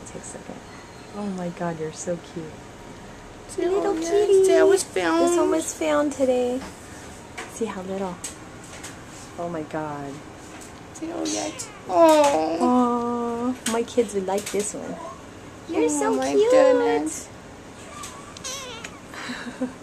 take a second. Oh my god, you're so cute. Little kitty. That was found. This one was found today. See how little. Oh my god. Oh. Oh, my kids would like this one. You're so my cute. goodness.